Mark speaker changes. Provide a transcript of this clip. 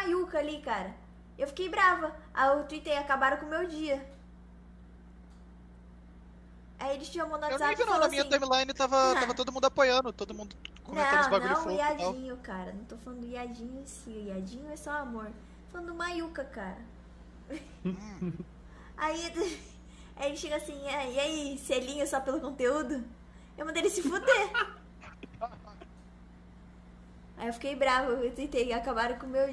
Speaker 1: Mayuca ali, cara. Eu fiquei brava. Aí eu tuitei, acabaram com o meu dia. Aí eles chamam no
Speaker 2: Eu nem
Speaker 1: WhatsApp
Speaker 2: vi
Speaker 1: e
Speaker 2: não,
Speaker 1: falou
Speaker 2: na minha
Speaker 1: assim...
Speaker 2: timeline tava todo mundo apoiando, todo mundo comentando os
Speaker 1: Não,
Speaker 2: bagulho
Speaker 1: não o
Speaker 2: fofo e tal.
Speaker 1: Iadinho, cara. Não tô falando do Iadinho em si. O Iadinho é só amor. Tô falando do Mayuca, cara.
Speaker 2: Hum.
Speaker 1: Aí, aí ele chega assim, e aí, selinho só pelo conteúdo? Eu mandei ele se fuder. Aí eu fiquei brava, eu tentei, acabaram com o meu